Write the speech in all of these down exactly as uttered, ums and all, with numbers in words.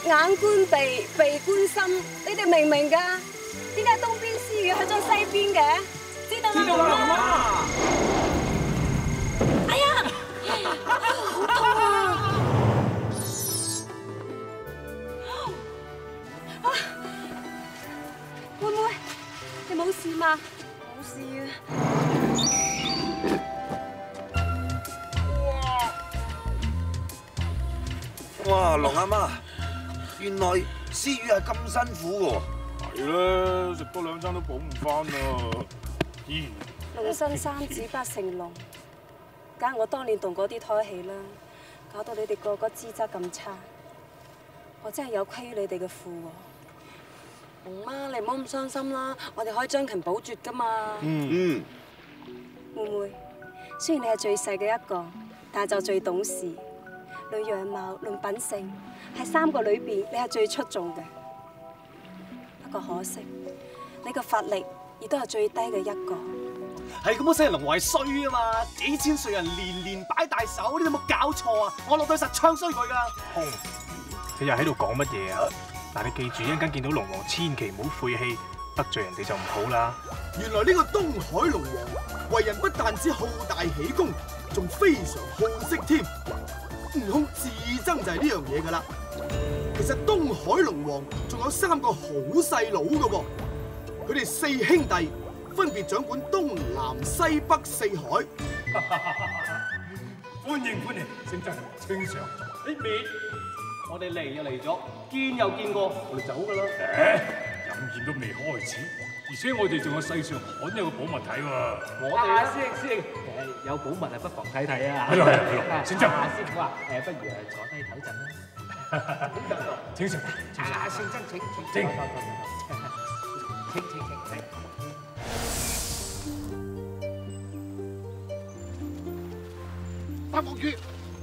眼觀鼻，鼻觀心，你哋明唔明㗎？點解東邊師要去咗西邊嘅？知道啦， 知道啦，媽媽。 哎呀，好痛啊！啊，妹妹，你冇事嘛？冇事啊。 哇，龍阿媽，原來絲雨係咁辛苦喎。 係啦，食多兩餐都補唔翻啦。咦？ 龍生三子不成龍，梗係我當年動嗰啲胎氣啦，搞到你哋個個資質咁差，我真係有虧於你哋嘅父喎。龍媽，你唔好咁傷心啦，我哋可以將勤補拙噶嘛。 嗯嗯。 妹妹，雖然你係最細嘅一個，但係就最懂事。論樣貌、論品性，喺三個裏邊你係最出眾嘅。不過可惜，你個法力亦都係最低嘅一個。 係咁多聲龍王係衰啊嘛！幾千歲人年年擺大手，你有冇搞錯啊？我落對實唱衰佢噶。 空，你又喺度講乜嘢啊？嗱，你記住，一陣間見到龍王，千祈唔好晦氣，得罪人哋就唔好啦。 原來呢個東海龍王為人不但止好大喜功，仲非常好色添。悟空自憎就係呢樣嘢噶啦。其實東海龍王仲有三個好細佬噶噃，佢哋四兄弟分別掌管東南西北四海。 歡迎歡迎，聖真清常。 呢邊我哋嚟就嚟咗，見又見過，我哋走噶啦。 誒，飲宴都未開始，而且我哋仲有世上罕有嘅寶物睇喎。 我哋啊，師兄師兄，誒有寶物啊，不妨睇睇啊。 係咯係咯係咯，聖真。 阿師傅啊，誒不如誒坐低唞陣啦。 請上。 啊，聖真請請。 請。 請請請請。 八王月，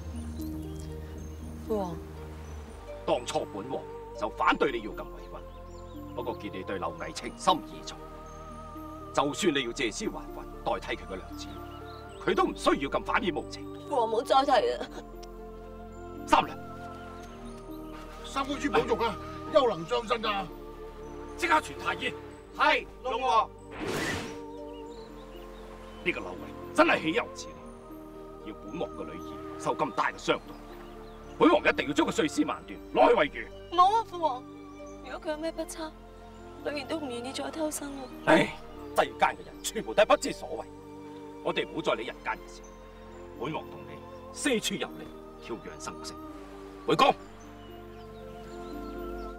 父王， 當初本王就反對你要咁委屈，不過見你對劉毅情深意重，就算你要借屍還魂代替佢嘅良子，佢都唔需要咁反面無情。 父王冇再提啦。 三娘， 三公主保重啊，休能將身啊！ 即刻傳太醫。係，龍王。呢個劉毅真係豈有此理！要本王嘅女兒受咁大嘅傷痛，本王一定要將佢碎屍萬段，攞去餵魚。 冇啊，父王！如果佢有咩不測，女兒都唔願意再偷生喎。 唉，世間嘅人全部都係不知所謂，我哋唔好再理人間嘅事。本王同你四處遊歷，挑養生息。回宮。